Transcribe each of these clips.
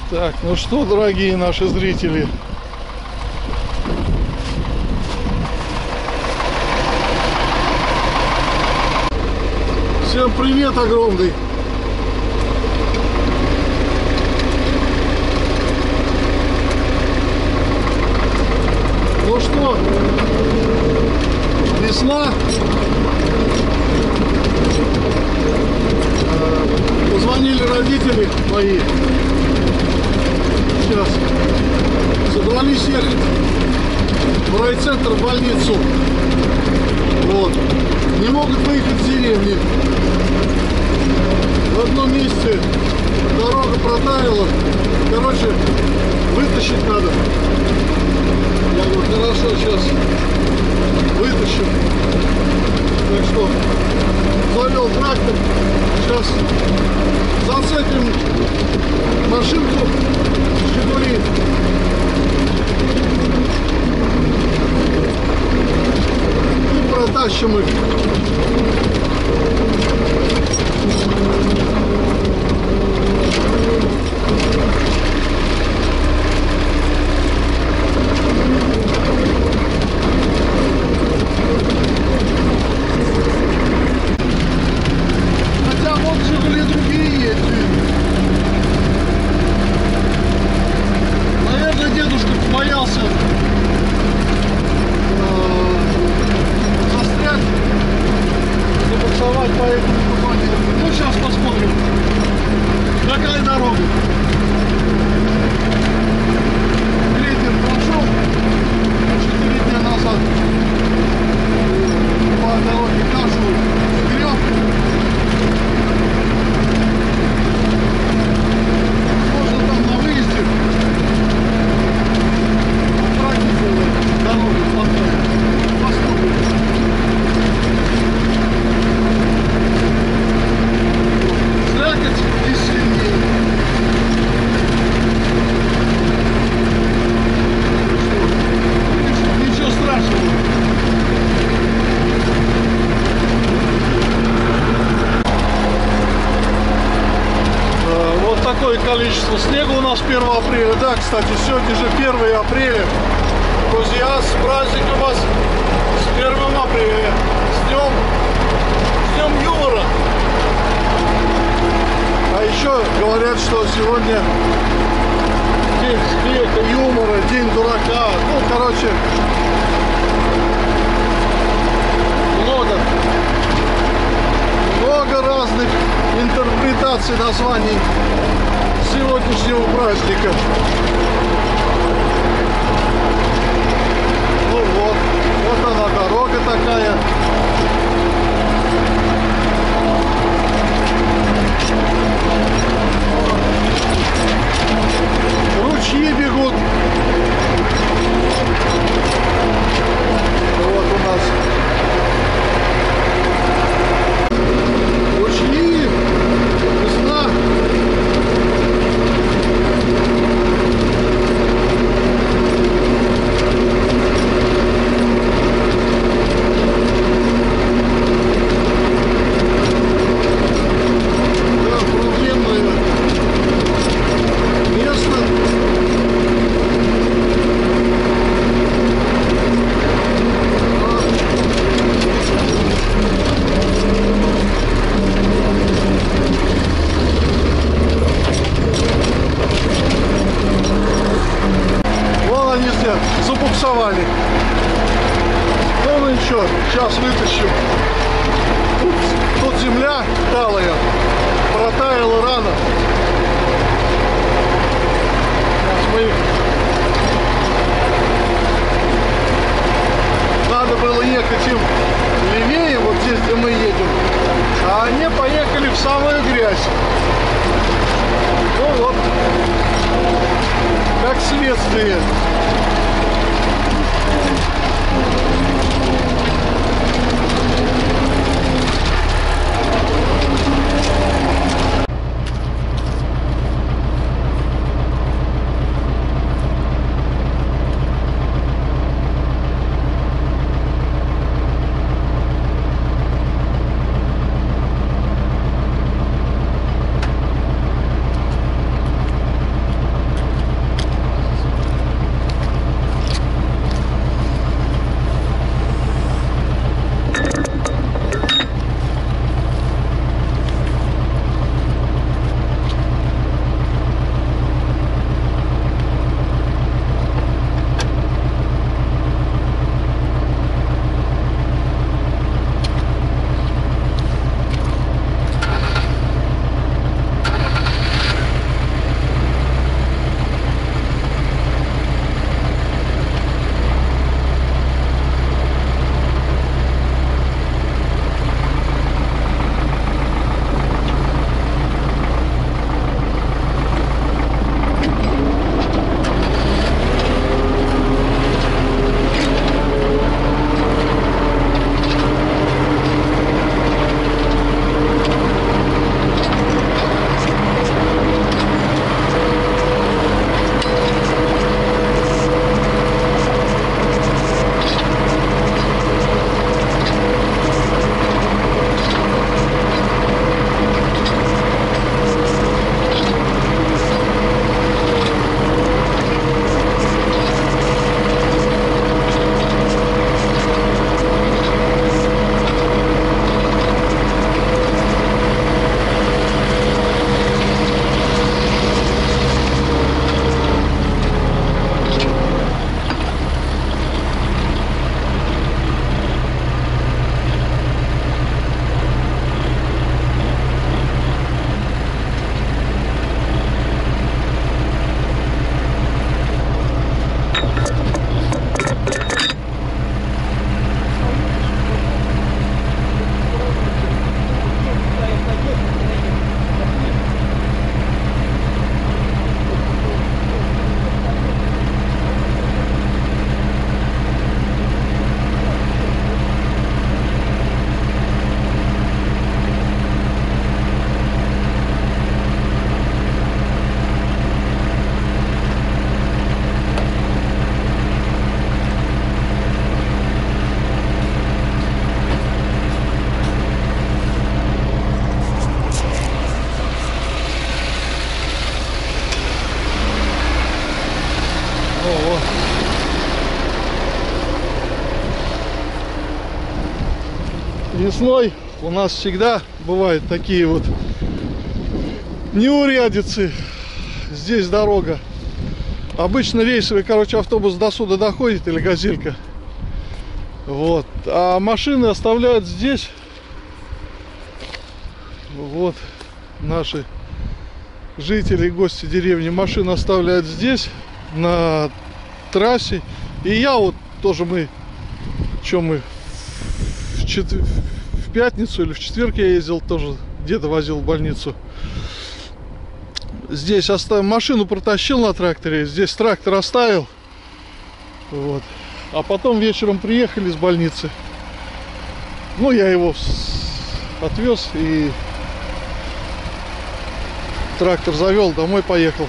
Так, ну что, дорогие наши зрители, всем привет огромный. Ну что, весна. Позвонили родители мои. Сейчас собрались ехать в райцентр, в больницу. Вот. Не могут выехать с деревни. В одном месте дорога протаяла. Короче, вытащить надо. Я говорю, хорошо, сейчас вытащим. Так что завел трактор. Сейчас зацепим машинку «Жигули». И протащим их. Хотя вот «Жигули» другие есть. Наверное, дедушка побоялся застрять, забуксовать по этому попаданию. Ну, сейчас посмотрим, какая дорога. Ветер прошел 4 дня назад. По дороге кашу греб. Можно там на выезде дорогу посмотрим. Слякоть и сильнее. Ничего страшного. Вот такое количество снега у нас 1 апреля. Да, кстати, сегодня же 1 апреля. Друзья, с праздником вас, с 1 апреля, с днем юмора. А еще говорят, что сегодня день смеха, юмора, день дурака. Ну, короче, много разных интерпретаций названий сегодняшнего праздника. Ну вот она дорога такая. Ручьи бегут. Вот у нас ручьи, весна. Забуксовали. Ну ничего, сейчас вытащим. Тут земля талая, протаяла рано. Сейчас мы... Надо было ехать им левее, вот здесь, где мы едем, а они поехали в самую грязь. Ну вот, как следствие. Весной у нас всегда бывают такие вот неурядицы. Здесь дорога. Обычно рейсовый, короче, автобус до сюда доходит, или газелька. Вот. А машины оставляют здесь. Вот наши жители, гости деревни машины оставляют здесь, на трассе. И я вот тоже, мы в пятницу или в четверг я ездил, тоже деда возил в больницу. Здесь машину протащил на тракторе, здесь трактор оставил. Вот. А потом вечером приехали из больницы. Ну, я его отвез и трактор завел, домой поехал.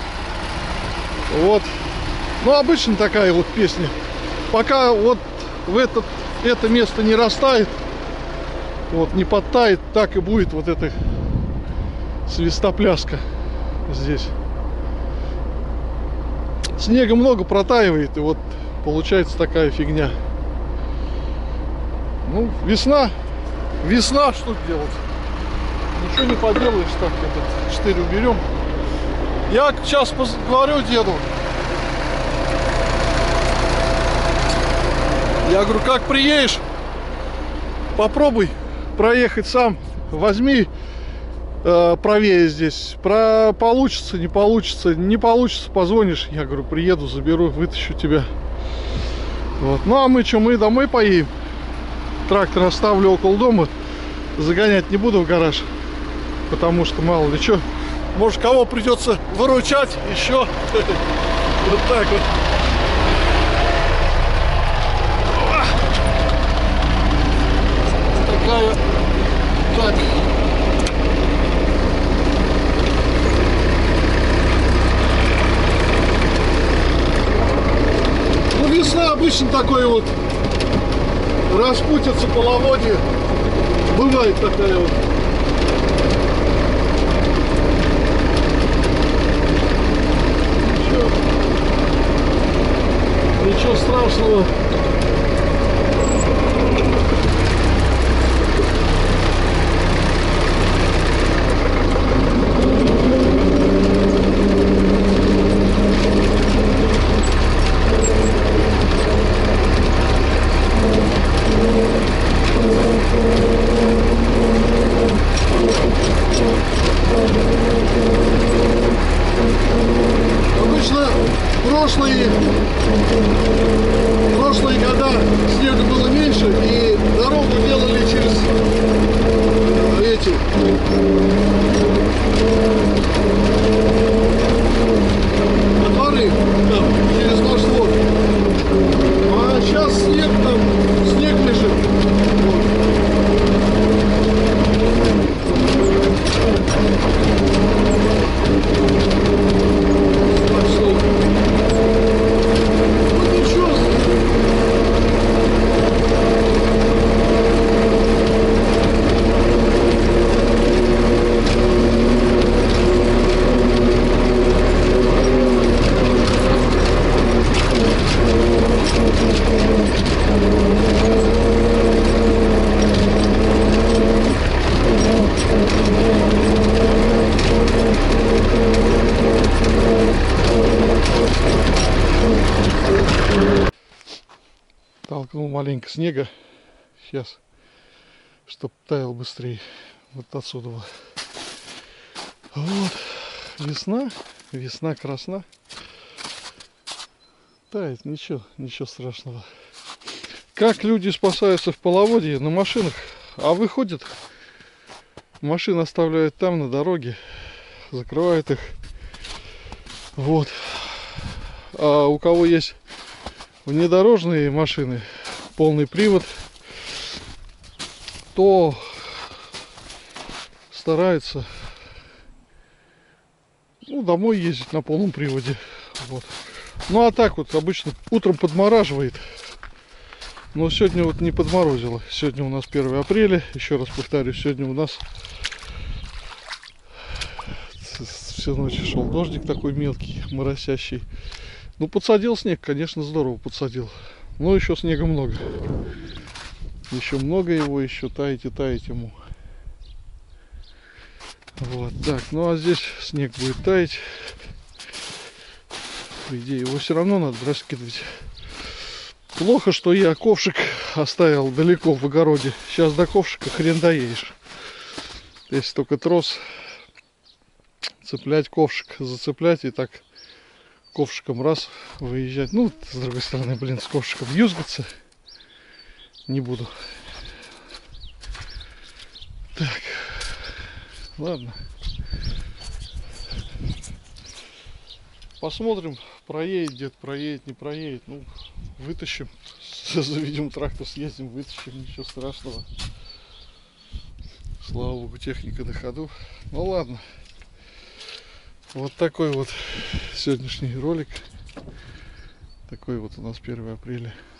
Вот. Ну, обычно такая вот песня. Пока вот в это место не растает, вот, не подтает, так и будет вот эта свистопляска здесь. Снега много, протаивает, и вот получается такая фигня. Ну, весна, что делать? Ничего не поделаешь, так, этот штырь уберем. Я сейчас говорю деду. Я говорю, как приедешь, попробуй проехать сам, возьми правее здесь. Получится, не получится. Не получится, позвонишь. Я говорю, приеду, заберу, вытащу тебя. Вот. Ну а мы что, мы домой поедем. Трактор оставлю около дома. Загонять не буду в гараж. Потому что мало ли что. Может, кого придется выручать еще. Вот так вот. Такая. Так. Ну, весна обычно такой вот распутится половодье. Бывает такая вот. Ничего страшного. Обычно прошлые года снега было меньше, и дорогу делали через эти дворы, там, через наш двор. А сейчас снег лежит. Толкнул маленько снега сейчас, чтоб таял быстрее. Вот отсюда. Вот. Весна красна. Тает, ничего страшного. Как люди спасаются в половодье? На машинах. А выходят, машины оставляют там на дороге, закрывают их. Вот. А у кого есть внедорожные машины, полный привод, то стараются, ну, домой ездить на полном приводе. Вот. Ну а так вот обычно утром подмораживает. Но сегодня вот не подморозило. Сегодня у нас 1 апреля. Еще раз повторюсь, сегодня у нас всю ночь шел дождик такой мелкий, моросящий. Ну, подсадил снег, конечно, здорово подсадил. Но еще снега много. Еще много его, еще таять и таять ему. Вот так, ну а здесь снег будет таять. По идее, его все равно надо раскидывать. Плохо, что я ковшик оставил далеко в огороде. Сейчас до ковшика хрен доедешь. Если только трос цеплять, ковшик зацеплять и так ковшиком раз выезжать. Ну, с другой стороны, блин, с ковшиком юзгаться не буду. Так, ладно. Посмотрим, проедет дед, проедет, не проедет. Ну, вытащим, заведем трактор, съездим, вытащим, ничего страшного. Слава богу, техника на ходу. Ну ладно. Вот такой вот сегодняшний ролик. Такой вот у нас 1 апреля.